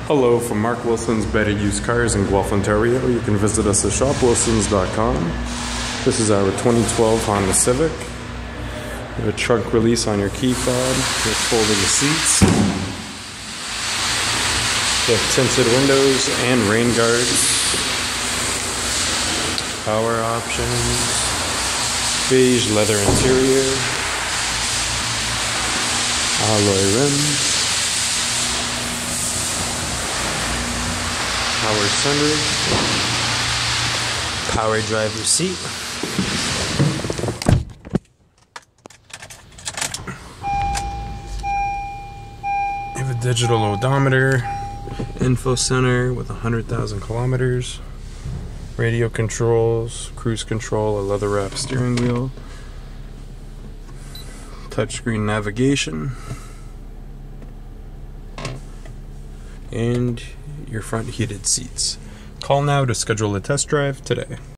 Hello, from Mark Wilson's Better Used Cars in Guelph, Ontario. You can visit us at shopwilsons.com. This is our 2012 Honda Civic. You have a trunk release on your key fob with folding seats. You have tinted windows and rain guards. Power options. Beige leather interior. Alloy rims. Power sunroof, power driver's seat, you have a digital odometer, info center with 100,000 kilometers, radio controls, cruise control, a leather wrapped steering wheel, touchscreen navigation, and your front heated seats. Call now to schedule a test drive today.